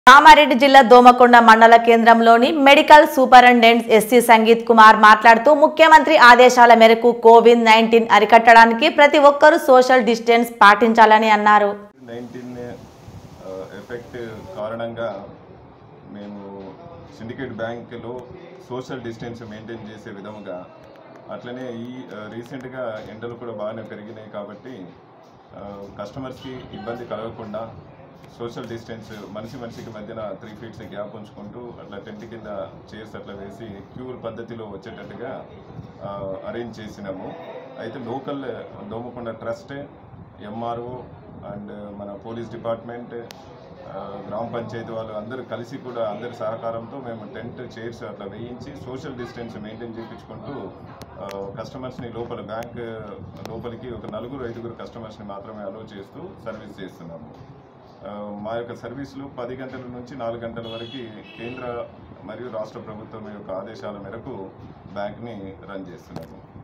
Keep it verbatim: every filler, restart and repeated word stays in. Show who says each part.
Speaker 1: కామారెడ్డి జిల్లా దోమకొండ మండల కేంద్రంలోని medical superintendent SC Sangeet Kumar మాట్లాడుతూ ముఖ్యమంత్రి ఆదేశాల మేరకు కోవిడ్ నైన్టీన్ అరికట్టడానికి ప్రతి ఒక్కరూ సోషల్ డిస్టెన్స్ పాటించాలని అన్నారు.
Speaker 2: నైన్టీన్ ఎఫెక్ట్ కారణంగా మేము సిండికేట్ బ్యాంకులో సోషల్ డిస్టెన్స్ మెయింటైన్ చేసే విధముగా అట్లనే ఈ రీసెంట్గా ఎండలు కూడా బాగానే పెరిగినాయి కాబట్టి కస్టమర్స్కి ఇబ్బంది కలగకుండా సోషల్ డిస్టెన్స్ మనిషి మనిషికి మధ్యన త్రీ ఫీట్స్ గ్యాప్ ఉంచుకుంటూ అట్లా టెంట్ కింద చైర్స్ అట్లా వేసి క్యూర్ పద్ధతిలో వచ్చేటట్టుగా అరేంజ్ చేసినాము. అయితే local Domakonda trust, MRO and మన పోలీస్ డిపార్ట్మెంట్, గ్రామ పంచాయతీ వాళ్ళు అందరూ కలిసి కూడా అందరి సహకారంతో మేము టెంట్ చైర్స్ అట్లా వేయించి సోషల్ డిస్టెన్స్ మెయింటైన్ చేయించుకుంటూ కస్టమర్స్ని లోపల బ్యాంక్ లోపలికి ఒక నలుగురు ఐదుగురు కస్టమర్స్ని మాత్రమే అలో చేస్తూ సర్వీస్ చేస్తున్నాము. మా యొక్క సర్వీసులు పది గంటల నుంచి నాలుగు గంటల వరకు కేంద్ర మరియు రాష్ట్ర ప్రభుత్వం యొక్క ఆదేశాల మేరకు బ్యాంక్ని రన్ చేస్తున్నాము.